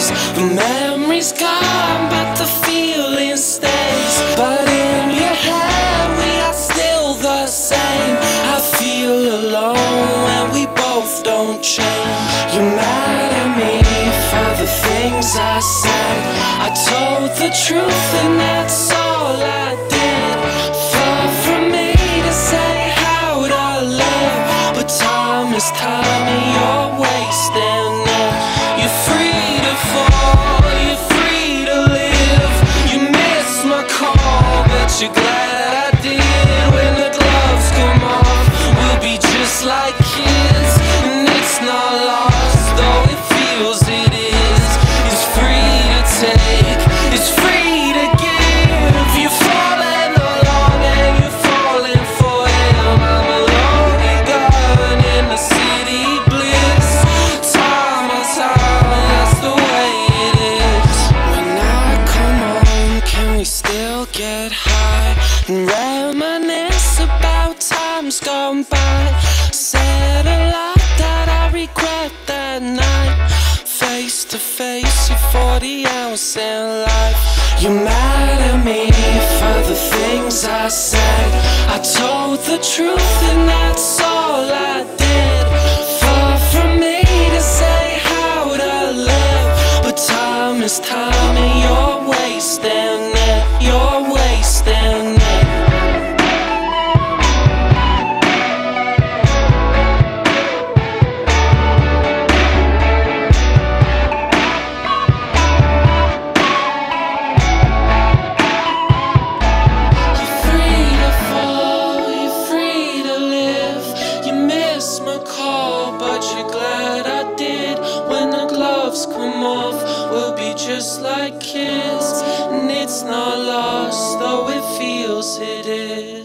days. The memory's gone, but the feeling stays. But in your head, we are still the same. I feel alone when we both don't change. You're mad at me for the things I said. I told the truth and that's all I did. Far from me to say how to live, but time is time and you're wasting it. You're free to fall, you're free to live. You miss my call, but you're glad I did. When the gloves come off, we'll be just like kids. And it's not lost, though it feels it is. It's free to take, it's free to give. You're falling along and you're falling for him. I'm a lonely gun in the city bliss. Time on time, that's the way it is. When I come home, can we still get high and reminisce about times gone by? Said a lot that I regret that night. Face to face, you're 40 hours in life. You're mad at me for the things I said. I told the truth and that's all I did. Far from me to say how to live, but time is time and you're wasting it. You're wasting it. But you're glad I did. When the gloves come off, we'll be just like kids. And it's not lost, though it feels it is.